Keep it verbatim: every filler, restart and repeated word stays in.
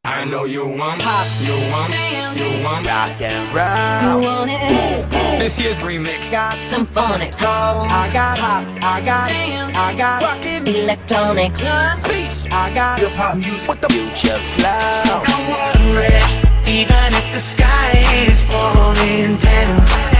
I know you want pop, you want, you want rock and roll. You want it? This year's remix Got some phonics. soul. I got pop, I got, I got Rockin' electronic beats. I got hip hop music with the future flow. So don't worry, even if the sky is falling down.